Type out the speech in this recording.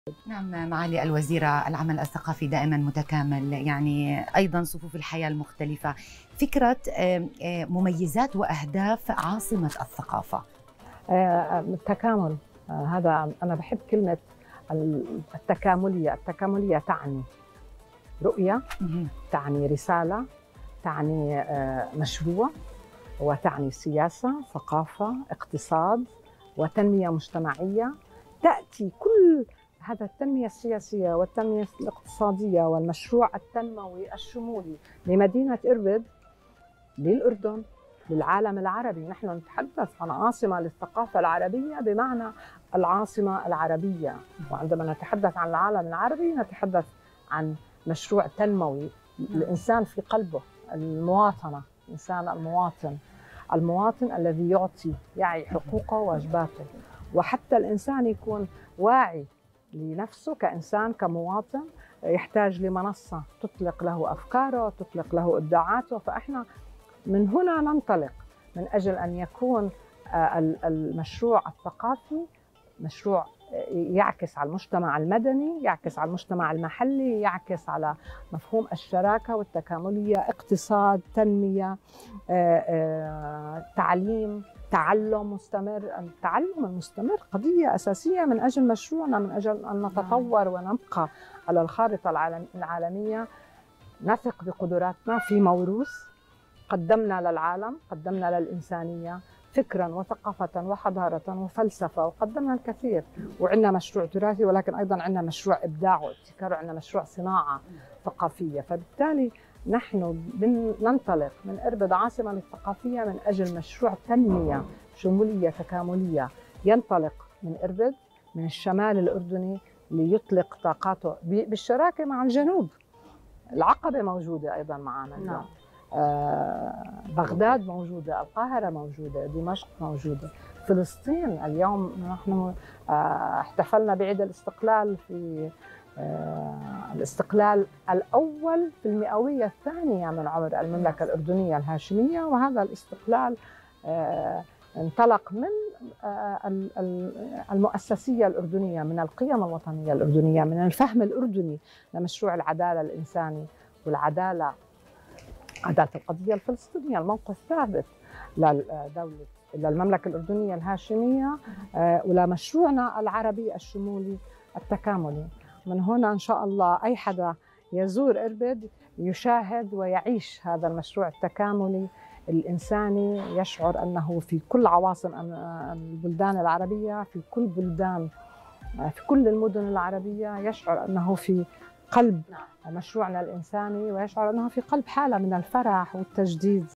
نعم معالي الوزيرة، العمل الثقافي دائما متكامل، يعني أيضا صفوف الحياة المختلفة. فكرة مميزات وأهداف عاصمة الثقافة. التكامل، هذا أنا بحب كلمة التكاملية. التكاملية تعني رؤية، تعني رسالة، تعني مشروع، وتعني سياسة، ثقافة، اقتصاد، وتنمية مجتمعية. تأتي كل هذا التنمية السياسية والتنمية الاقتصادية والمشروع التنموي الشمولي لمدينة إربد، للأردن، للعالم العربي. نحن نتحدث عن عاصمة للثقافة العربية بمعنى العاصمة العربية، وعندما نتحدث عن العالم العربي نتحدث عن مشروع تنموي. الإنسان في قلبه المواطنة، الإنسان المواطن الذي يعي حقوقه وواجباته، وحتى الإنسان يكون واعي لنفسه كإنسان كمواطن، يحتاج لمنصة تطلق له أفكاره، تطلق له إبداعاته. فإحنا من هنا ننطلق من أجل أن يكون المشروع الثقافي مشروع يعكس على المجتمع المدني، يعكس على المجتمع المحلي، يعكس على مفهوم الشراكة والتكاملية، اقتصاد، تنمية، تعليم، تعلم مستمر. التعلم المستمر قضية أساسية من أجل مشروعنا، من أجل أن نتطور ونبقى على الخارطة العالمية. نثق بقدراتنا في موروث قدمنا للعالم، قدمنا للإنسانية فكرا وثقافة وحضارة وفلسفة، وقدمنا الكثير. وعندنا مشروع تراثي، ولكن أيضا عندنا مشروع إبداع وابتكار، وعندنا مشروع صناعة ثقافية. فبالتالي نحن ننطلق من إربد عاصمة للثقافية من أجل مشروع تنمية شمولية تكاملية ينطلق من إربد، من الشمال الأردني، ليطلق طاقاته بالشراكة مع الجنوب. العقبة موجودة أيضا معنا اليوم، بغداد موجودة، القاهرة موجودة، دمشق موجودة، فلسطين. اليوم نحن احتفلنا بعيد الاستقلال في الاستقلال الأول في المئوية الثانية من عمر المملكة الأردنية الهاشمية، وهذا الاستقلال انطلق من المؤسسية الأردنية، من القيم الوطنية الأردنية، من الفهم الأردني لمشروع العدالة الإنساني والعدالة، عدالة القضية الفلسطينية، الموقف ثابت للمملكة الأردنية الهاشمية ولمشروعنا العربي الشمولي التكاملي. من هنا إن شاء الله أي حدا يزور إربد يشاهد ويعيش هذا المشروع التكاملي الإنساني، يشعر أنه في كل عواصم البلدان العربية، في كل المدن العربية، يشعر أنه في قلب مشروعنا الإنساني، ويشعر أنه في قلب حالة من الفرح والتجديد.